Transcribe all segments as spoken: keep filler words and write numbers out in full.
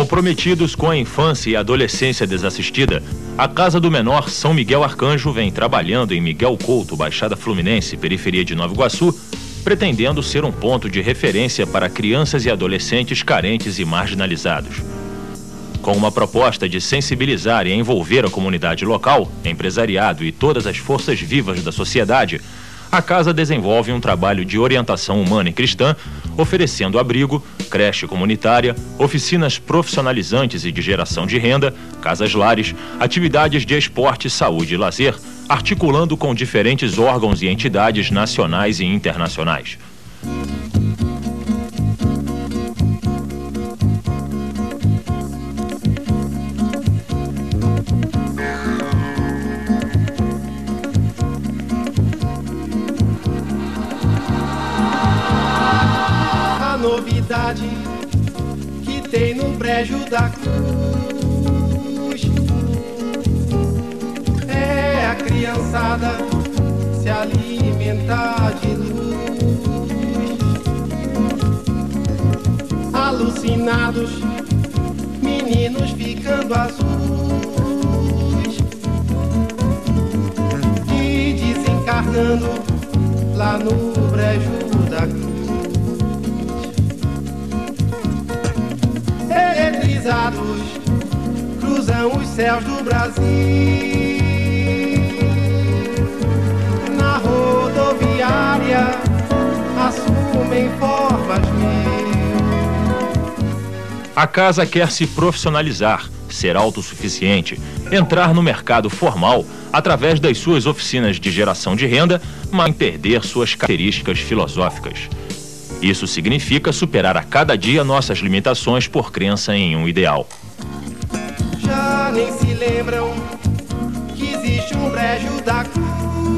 Comprometidos com a infância e a adolescência desassistida, a Casa do Menor São Miguel Arcanjo vem trabalhando em Miguel Couto, Baixada Fluminense, periferia de Nova Iguaçu, pretendendo ser um ponto de referência para crianças e adolescentes carentes e marginalizados. Com uma proposta de sensibilizar e envolver a comunidade local, empresariado e todas as forças vivas da sociedade, a casa desenvolve um trabalho de orientação humana e cristã, oferecendo abrigo, creche comunitária, oficinas profissionalizantes e de geração de renda, casas-lares, atividades de esporte, saúde e lazer, articulando com diferentes órgãos e entidades nacionais e internacionais. Novidade que tem no prédio da Cruz é a criançada se alimentar de luz. Alucinados, meninos ficando azuis e desencarnando lá no brejo da Cruz. Eletrizados cruzam os céus do Brasil, na rodoviária assumem formas mil. A casa quer se profissionalizar, ser autossuficiente, entrar no mercado formal através das suas oficinas de geração de renda, mas sem perder suas características filosóficas. Isso significa superar a cada dia nossas limitações por crença em um ideal. Já nem se lembram que existe um brejo da Cruz.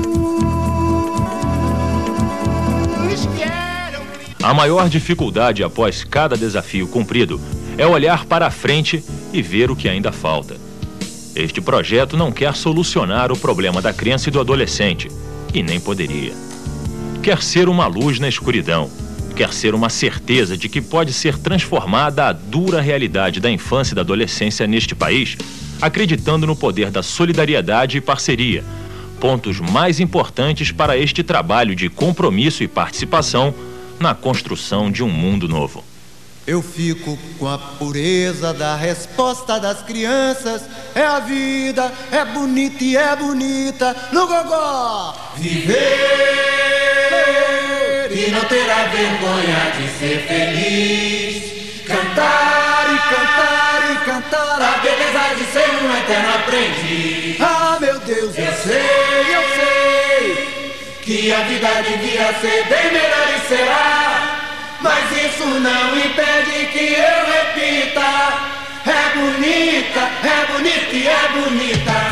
Quero... A maior dificuldade após cada desafio cumprido é olhar para a frente e ver o que ainda falta. Este projeto não quer solucionar o problema da criança e do adolescente, e nem poderia. Quer ser uma luz na escuridão. Quer ser uma certeza de que pode ser transformada a dura realidade da infância e da adolescência neste país, acreditando no poder da solidariedade e parceria, pontos mais importantes para este trabalho de compromisso e participação na construção de um mundo novo. Eu fico com a pureza da resposta das crianças. É a vida, é bonita e é bonita no gogó. Viver e não terá vergonha de ser feliz. Cantar e cantar e cantar a beleza de ser um eterno aprendiz. Ah, meu Deus, eu sei, eu sei que a vida devia ser bem melhor e será. Mas isso não impede que eu repita. É bonita, é bonita e é bonita.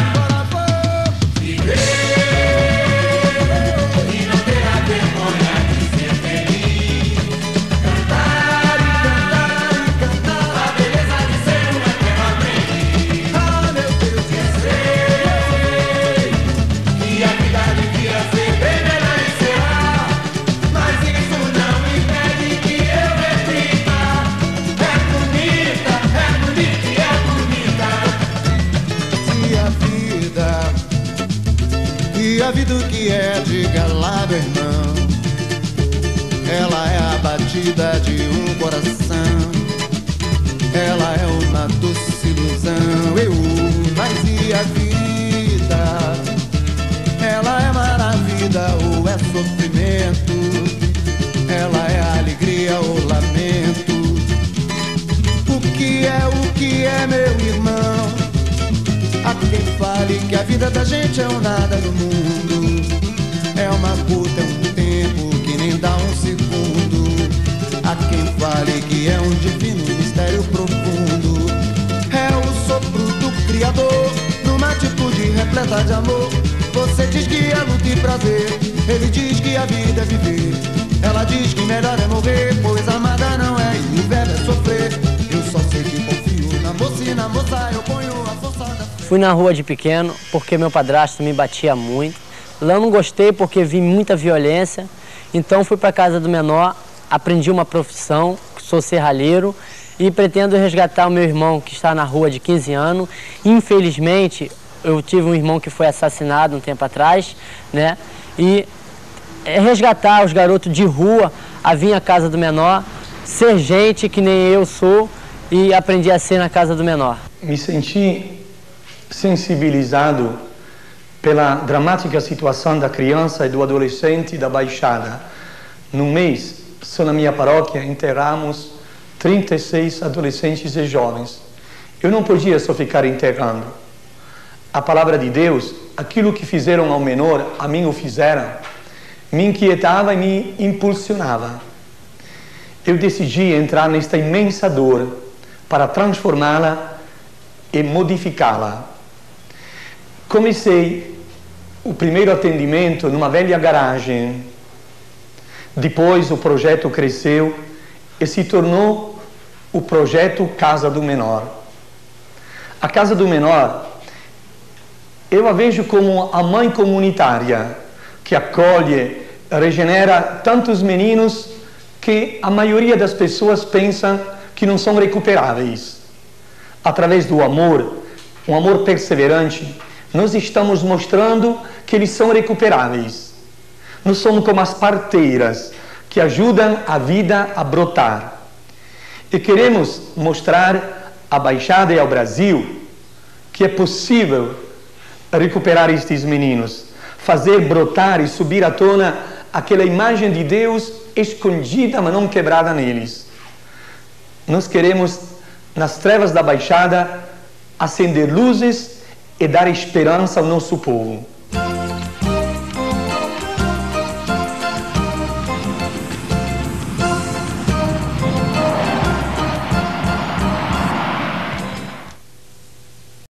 E a vida o que é, diga lá, meu irmão. Ela é a batida de um coração. Ela é uma doce ilusão. Eu, mas e a vida? Ela é maravilha ou é sofrimento? Ela é alegria ou lamento? O que é, o que é, meu irmão? Há quem fale que a vida da gente é um nada no mundo. É uma puta, é um tempo que nem dá um segundo. Há quem fale que é um divino mistério profundo. É o sopro do Criador numa atitude repleta de amor. Você diz que é luta e prazer, ele diz que a vida é viver. Ela diz que melhor é morrer, pois amada não é e o verbo é sofrer. Eu só sei que confio na moça e na moça eu ponho a força da... Fui na rua de pequeno porque meu padrasto me batia muito. Lá eu não gostei porque vi muita violência. Então fui para a Casa do Menor, aprendi uma profissão, sou serralheiro. e pretendo resgatar o meu irmão que está na rua de quinze anos. Infelizmente, eu tive um irmão que foi assassinado um tempo atrás, né? E resgatar os garotos de rua a vir à casa do menor, ser gente que nem eu sou e aprendi a ser na casa do menor. Me senti sensibilizado pela dramática situação da criança e do adolescente da Baixada. No mês, só na minha paróquia, enterramos trinta e seis adolescentes e jovens. Eu não podia só ficar enterrando. A palavra de Deus, aquilo que fizeram ao menor, a mim o fizeram, me inquietava e me impulsionava. Eu decidi entrar nesta imensa dor para transformá-la e modificá-la. Comecei o primeiro atendimento numa velha garagem. Depois o projeto cresceu e se tornou o projeto Casa do Menor. A Casa do Menor, eu a vejo como a mãe comunitária que acolhe, regenera tantos meninos que a maioria das pessoas pensa que não são recuperáveis. Através do amor, um amor perseverante, nós estamos mostrando que eles são recuperáveis. Nós somos como as parteiras que ajudam a vida a brotar. E queremos mostrar à Baixada e ao Brasil que é possível recuperar estes meninos, fazer brotar e subir à tona aquela imagem de Deus escondida, mas não quebrada neles. Nós queremos, nas trevas da Baixada, acender luzes e dar esperança ao nosso povo.